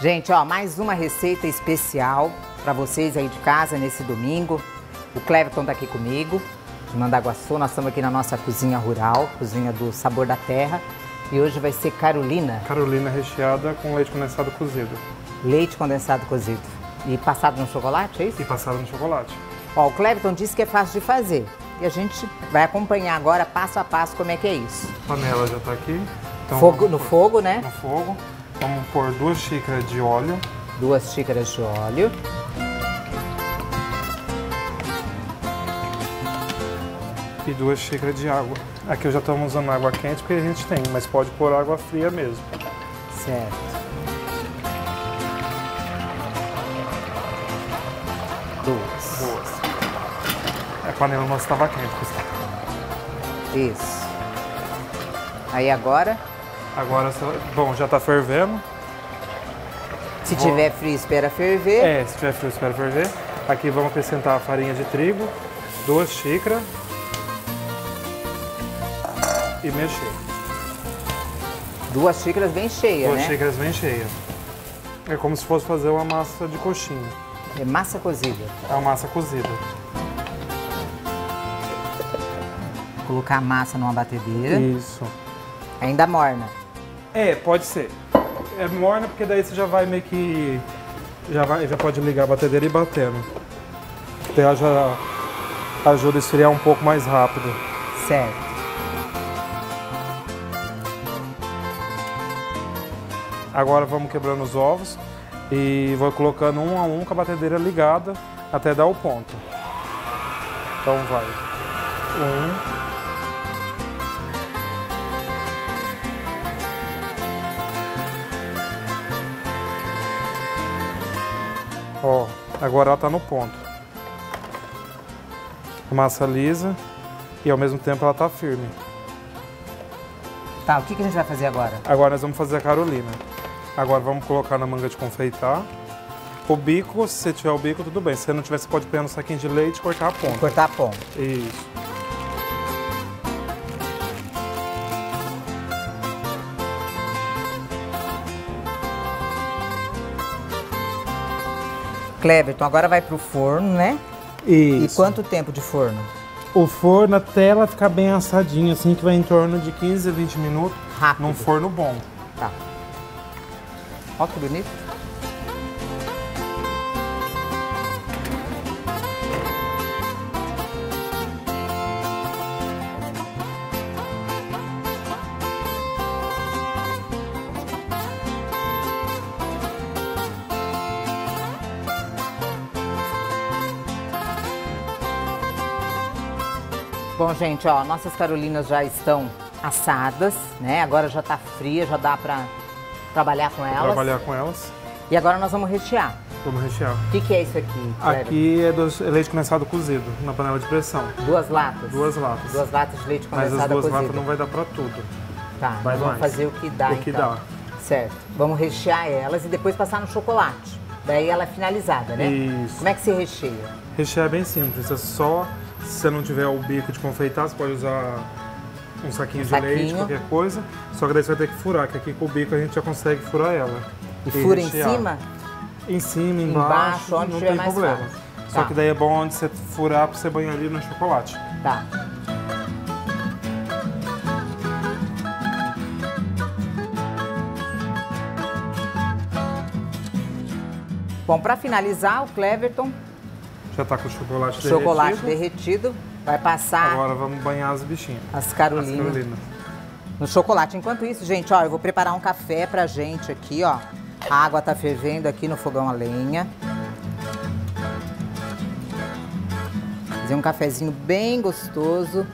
Gente, ó, mais uma receita especial para vocês aí de casa nesse domingo. O Cleverton tá aqui comigo, de Mandaguaçu. Nós estamos aqui na nossa cozinha rural, cozinha do Sabor da Terra. E hoje vai ser carolina. Carolina recheada com leite condensado cozido. Leite condensado cozido. E passado no chocolate, é isso? E passado no chocolate. Ó, o Cleverton disse que é fácil de fazer. E a gente vai acompanhar agora, passo a passo, como é que é isso. A panela já tá aqui. Então No fogo, né? No fogo. Vamos pôr 2 xícaras de óleo. 2 xícaras de óleo. E 2 xícaras de água. Aqui eu já estamos usando água quente porque a gente tem, mas pode pôr água fria mesmo. Certo. Duas. A panela nossa estava quente, Gustavo. Isso. Aí agora? Agora, bom, já está fervendo. Se tiver frio, espera ferver. É, se tiver frio, espera ferver. Aqui vamos acrescentar a farinha de trigo, 2 xícaras. E mexer. 2 xícaras bem cheias, né? 2 xícaras bem cheias. É como se fosse fazer uma massa de coxinha. É massa cozida. É uma massa cozida. Colocar a massa numa batedeira. Isso. Ainda morna. É, pode ser. É morna porque daí você já vai meio que... Já pode ligar a batedeira e ir batendo. Daí já ajuda a esfriar um pouco mais rápido. Certo. Agora vamos quebrando os ovos e vou colocando um a um com a batedeira ligada até dar o ponto. Então vai. 1. Ó, agora ela tá no ponto. Massa lisa e ao mesmo tempo ela tá firme. Tá, o que a gente vai fazer agora? Agora nós vamos fazer a carolina. Agora vamos colocar na manga de confeitar. O bico, se você tiver o bico, tudo bem. Se você não tiver, você pode pegar no saquinho de leite e cortar a ponta. Cortar a ponta. Isso. Cleverton, agora vai pro forno, né? Isso. E quanto tempo de forno? O forno até ela ficar bem assadinha, assim, que vai em torno de 15 a 20 minutos. Rápido. Num forno bom. Tá. Ó que bonito. Bom, gente, ó, nossas carolinas já estão assadas, né? Agora já tá fria, já dá pra trabalhar com elas. Trabalhar com elas. E agora nós vamos rechear. Vamos rechear. O que é isso aqui, Cleverton? Aqui é leite condensado cozido, na panela de pressão. 2 latas? 2 latas. 2 latas de leite condensado cozido. Mas as 2 cozido. latas não vai dar pra tudo. Tá, vai nós vamos mais. fazer o que dá, O que então. dá. Certo. Vamos rechear elas e depois passar no chocolate. Daí ela é finalizada, né? Isso. Como é que se recheia? Rechear é bem simples, é só, se você não tiver o bico de confeitar, você pode usar um saquinho de leite, qualquer coisa. Só que daí você vai ter que furar, que aqui com o bico a gente já consegue furar ela. E fura rechear. Em cima? Em cima, embaixo, onde não tiver tem mais problema. fácil. Só Tá. que daí é bom onde você furar pra você banhar ali no chocolate. Tá. Bom, para finalizar, o Cleverton, Já tá com o chocolate derretido, vai passar Agora vamos banhar as bichinhas. as carolinas no chocolate. Enquanto isso, gente, ó, eu vou preparar um café pra gente aqui, ó. A água tá fervendo aqui no fogão a lenha. Fazer um cafezinho bem gostoso.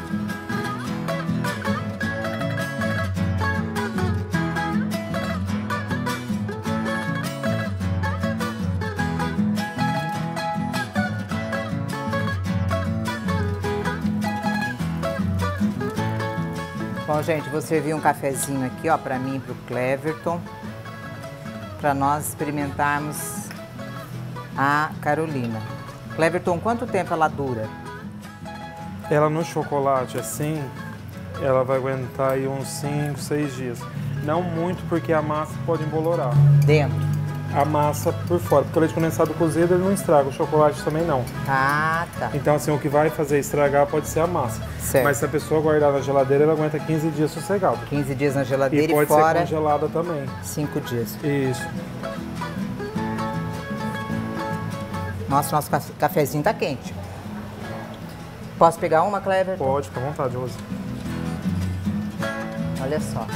Bom, gente, vou servir um cafezinho aqui, ó, pra mim e pro Cleverton, pra nós experimentarmos a carolina. Cleverton, quanto tempo ela dura? Ela no chocolate assim, ela vai aguentar aí uns 5, 6 dias. Não muito porque a massa pode embolorar. Dentro? a massa por fora, porque o leite condensado cozido ele não estraga, o chocolate também não. Ah, tá. Então assim, o que vai fazer estragar pode ser a massa. Certo. Mas se a pessoa guardar na geladeira, ela aguenta 15 dias sossegado. 15 dias na geladeira E e pode fora ser congelada também. 5 dias. Isso. Nossa, nosso cafezinho tá quente. Posso pegar uma, Clever? Pode, fica à vontade, Rose. Olha só.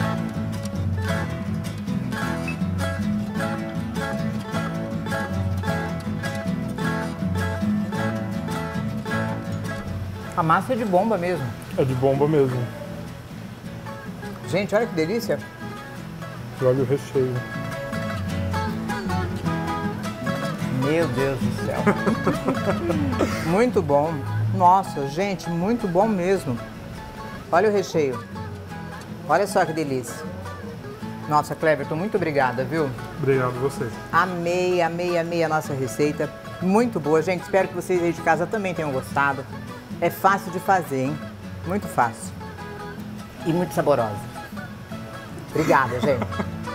A massa é de bomba mesmo. É de bomba mesmo. Gente, olha que delícia. E olha o recheio. Meu Deus do céu. Muito bom. Nossa, gente, muito bom mesmo. Olha o recheio. Olha só que delícia. Nossa, Cleverton, muito obrigada, viu? Obrigado a você. Amei, amei, amei a nossa receita. Muito boa, gente. Espero que vocês aí de casa também tenham gostado. É fácil de fazer, hein? Muito fácil. E muito saborosa. Obrigada, gente.